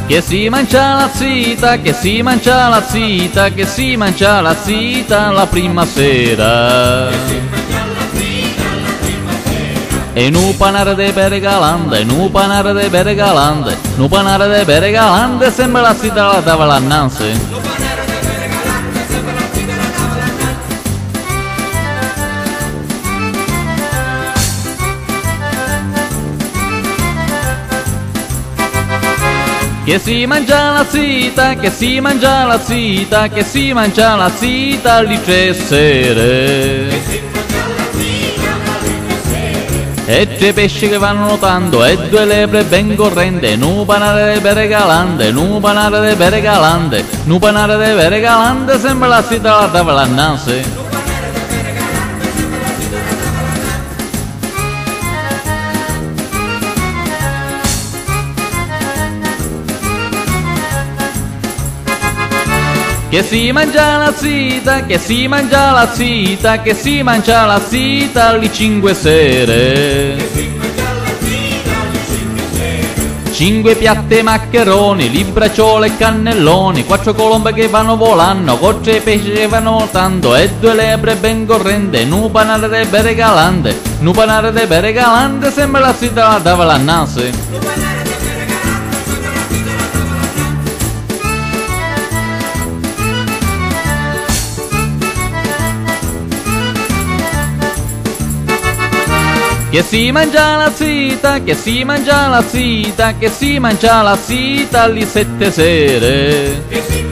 Che si mangia la zita, che si mangia la zita, che si mangia la zita la prima sera. E nu panare de Beregalande, nu panare de Beregalande, nu panare de Beregalande, sembra la zita la tavola annanzi. Che si mangia la zita, che si mangia la zita, che si mangia la zita alle 3 sere. E 3 pesci che vanno nuotando e 2 lepre ben corrente, nu panare de Beregalande, nu panare de Beregalande, nu panare de Beregalande, sembra la zita la tavola annanzi. Che si mangia la zita, che si mangia la zita, che si mangia la zita alle 5 sere. 5 piatte maccheroni, libracciole e cannelloni, 4 colombe che vanno volando, con 3 pesci che vanno nuotando e 2 lepre ben corrente, nu panare de Beregalande, nu panare de Beregalande, sembra la zita la tavola annanzi. Che si mangia la zita, che si mangia la zita, che si mangia la zita alle 7 sere.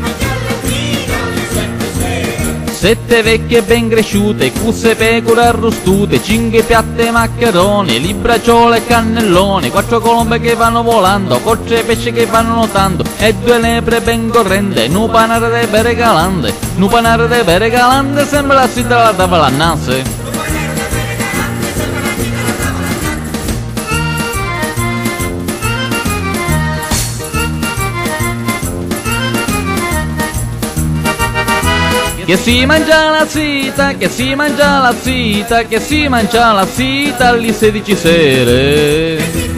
7 vecchie ben cresciute, cusse pecore arrostute, 5 piatte maccheroni, libracciole e cannelloni, 4 colombe che vanno volando, con 3 pesci che vanno nuotando e 2 lepre ben corrente, nu panare de Beregalande, nu panare de Beregalande, sembra la zita la tavola annanzi. Che si mangia la zita, che si mangia la zita, che si mangia la zita alle 16 sere.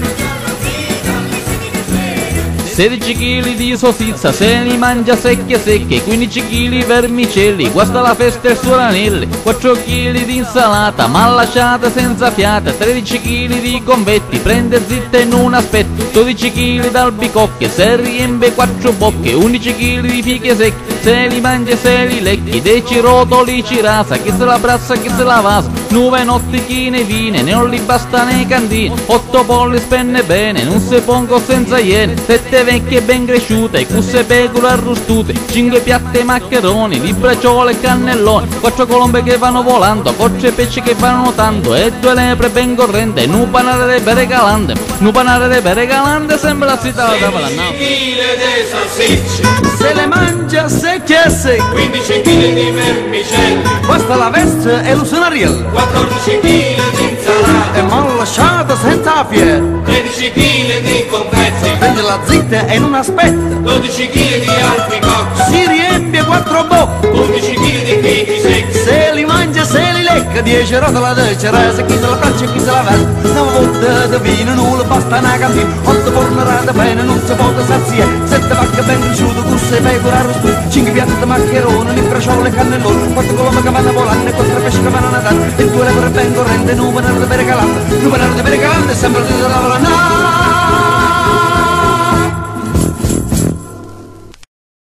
16 kg di sosizza, se li mangia secche secche, 15 kg vermicelli, guasta la festa e il suo anelli, 4 kg di insalata, mal lasciata senza fiata, 13 kg di convetti, prende zitta e non aspetta, 12 kg d'albicocche, se riempie 4 bocche, 11 kg di fiche secche, se li mangia e se li lecchi, 10 rotoli ci rasa, chi se la brassa, chi se la vasa, 9 nottichine vine, non li basta nei cantini, 8 polli spenne bene, non se pongo senza iene, 7 vecchie ben cresciute, cusse pecore arrostute, 5 piatte maccheroni, libracciole e cannelloni, 4 colombe che vanno volando, 4 pesci che vanno nuotando e 2 lepre ben corrente, nu panare de Beregalande, nu panare de Beregalande, sembra la zita la tavola annanzi. 15 kg di salsicce, se le mangia secchie e secche, 15 kg di vermicelli, basta la veste e l'usunariello, 14 kg di insalata, e mal lasciata senza fiera, 13 kg di confetti, prende la zitta e non aspetta, 12 kg di albicocche, si riempie 4 bocche, 11 kg di fichi secchi, se li mangia se li lecca, 10 rotole di ceresa, chi se la braccia e chi se la veste, 9 botte di vino, non le basta una cantina, 8 fornerate bene, non si può saziare, 7 vacche ben cresciute, cusse pecore arrostute, 5 piatti di maccheroni, libracciole e cannelloni, 4 colombe che vanno volando e 4 pesci che vanno nadando, e 2 lepre ben corrente, nu panare de Beregalande, nu panare de Beregalande, sembra di tavola annanzi.